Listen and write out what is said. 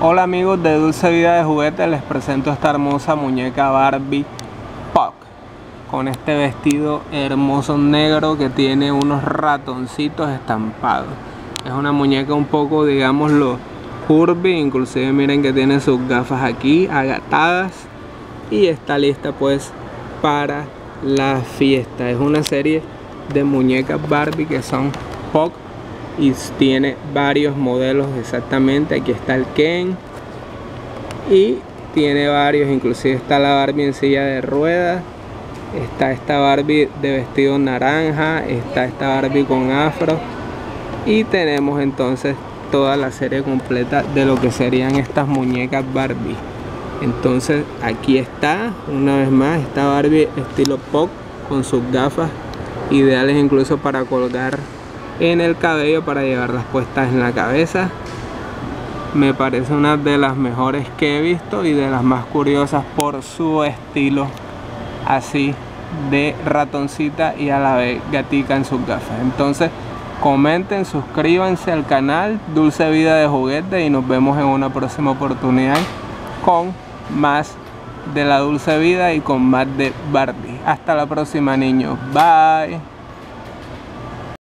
Hola amigos de Dulce Vida de Juguetes, les presento esta hermosa muñeca Barbie Puck con este vestido hermoso negro que tiene unos ratoncitos estampados. Es una muñeca un poco, digámoslo, curvy, inclusive miren que tiene sus gafas aquí agatadas y está lista pues para la fiesta. Es una serie de muñecas Barbie que son Puck y tiene varios modelos exactamente. Aquí está el Ken y tiene varios, inclusive está la Barbie en silla de ruedas, está esta Barbie de vestido naranja, está esta Barbie con afro y tenemos entonces toda la serie completa de lo que serían estas muñecas Barbie. Entonces aquí está una vez más esta Barbie estilo Puck con sus gafas ideales incluso para colgar en el cabello, para llevarlas puestas en la cabeza. Me parece una de las mejores que he visto y de las más curiosas por su estilo así de ratoncita y a la vez gatica en sus gafas. Entonces comenten, suscríbanse al canal Dulce Vida de Juguetes y nos vemos en una próxima oportunidad con más de la Dulce Vida y con más de Barbie. Hasta la próxima, niños. Bye.